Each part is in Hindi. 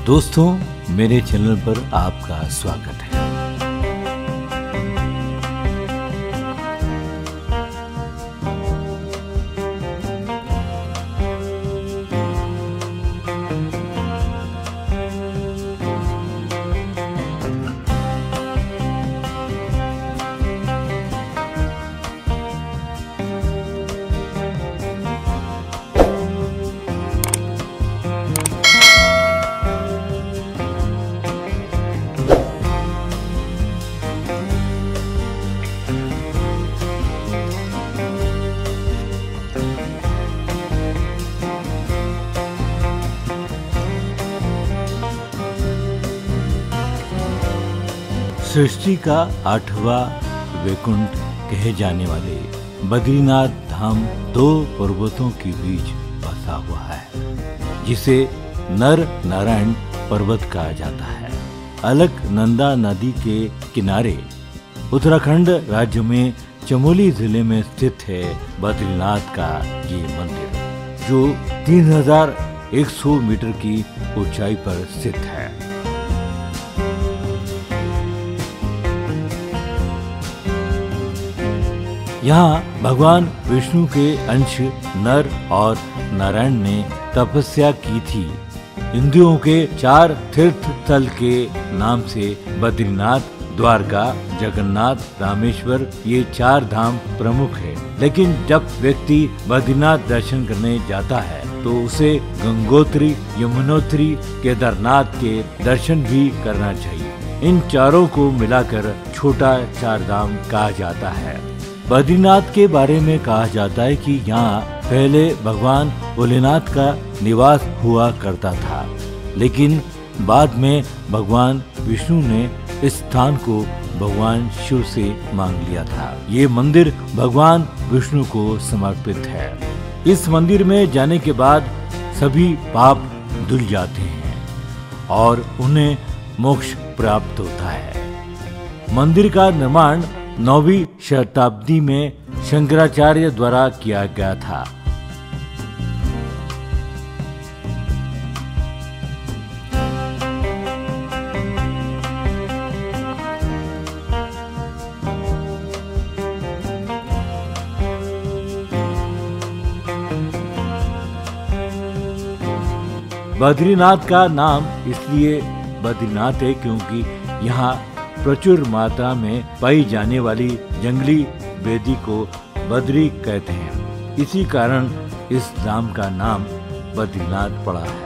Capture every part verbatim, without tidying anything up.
दोस्तों, मेरे चैनल पर आपका स्वागत है। सृष्टि का आठवां वैकुंठ कहे जाने वाले बद्रीनाथ धाम दो पर्वतों के बीच बसा हुआ है, जिसे नर नारायण पर्वत कहा जाता है। अलकनंदा नदी के किनारे उत्तराखंड राज्य में चमोली जिले में स्थित है बद्रीनाथ का ये मंदिर, जो तीन हजार एक सौ मीटर की ऊंचाई पर स्थित है। यहाँ भगवान विष्णु के अंश नर और नारायण ने तपस्या की थी। हिंदुओं के चार तीर्थ स्थल के नाम से बद्रीनाथ, द्वारका, जगन्नाथ, रामेश्वर ये चार धाम प्रमुख है। लेकिन जब व्यक्ति बद्रीनाथ दर्शन करने जाता है तो उसे गंगोत्री, यमुनोत्री, केदारनाथ के दर्शन भी करना चाहिए। इन चारों को मिलाकर छोटा चार धाम कहा जाता है। बद्रीनाथ के बारे में कहा जाता है कि यहाँ पहले भगवान भोलेनाथ का निवास हुआ करता था, लेकिन बाद में भगवान विष्णु ने इस स्थान को भगवान शिव से मांग लिया था। ये मंदिर भगवान विष्णु को समर्पित है। इस मंदिर में जाने के बाद सभी पाप धुल जाते हैं और उन्हें मोक्ष प्राप्त होता है। मंदिर का निर्माण नौवीं शताब्दी में शंकराचार्य द्वारा किया गया था। बद्रीनाथ का नाम इसलिए बद्रीनाथ है क्योंकि यहाँ प्रचुर मात्रा में पाई जाने वाली जंगली बेदी को बद्री कहते हैं। इसी कारण इस धाम का नाम बद्रीनाथ पड़ा है।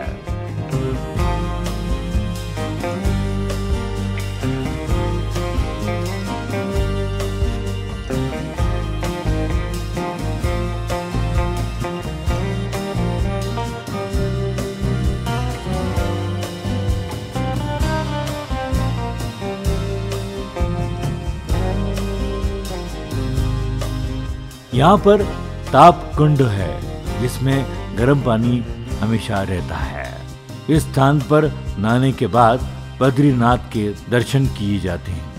यहाँ पर ताप कुंड है, जिसमें गर्म पानी हमेशा रहता है। इस स्थान पर नहाने के बाद बद्रीनाथ के दर्शन किए जाते हैं।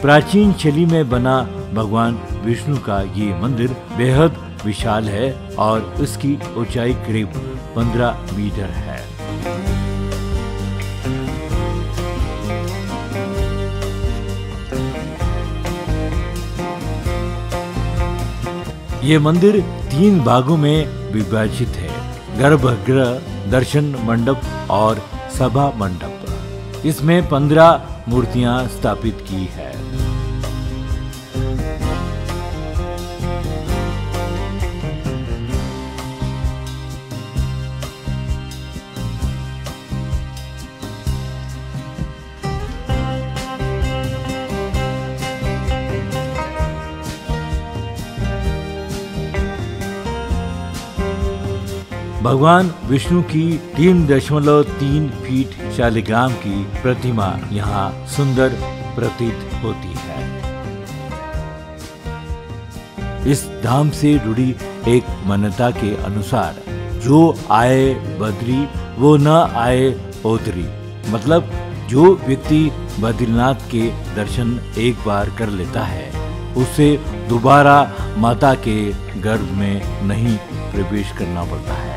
प्राचीन शैली में बना भगवान विष्णु का ये मंदिर बेहद विशाल है और इसकी ऊंचाई करीब पंद्रह मीटर है। ये मंदिर तीन भागों में विभाजित है: गर्भगृह, दर्शन मंडप और सभा मंडप। इसमें पंद्रह मूर्तियां स्थापित की है। भगवान विष्णु की तीन दशमलव तीन फीट शालिग्राम की प्रतिमा यहाँ सुंदर प्रतीत होती है। इस धाम से जुड़ी एक मान्यता के अनुसार जो आए बद्री वो न आए ओदरी, मतलब जो व्यक्ति बद्रीनाथ के दर्शन एक बार कर लेता है उसे दोबारा माता के गर्भ में नहीं प्रवेश करना पड़ता है।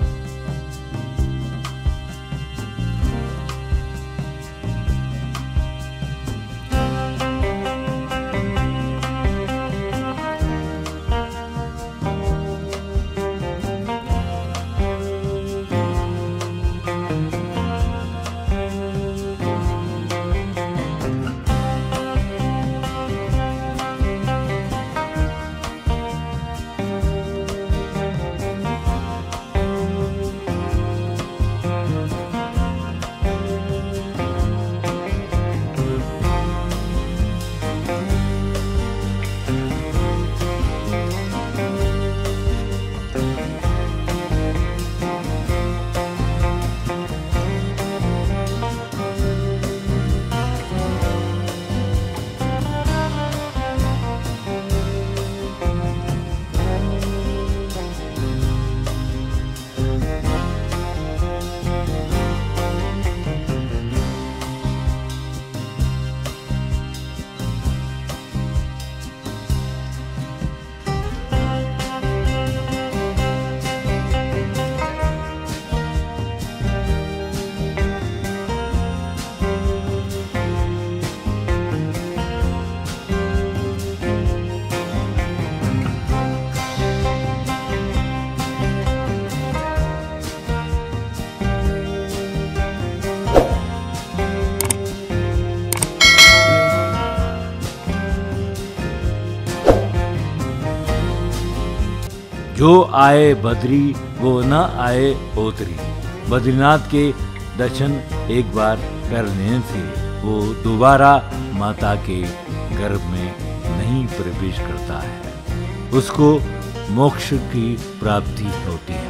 जो आए बद्री वो न आए ओतरी। बद्रीनाथ के दर्शन एक बार कर लेने से वो दोबारा माता के गर्भ में नहीं प्रवेश करता है, उसको मोक्ष की प्राप्ति होती है।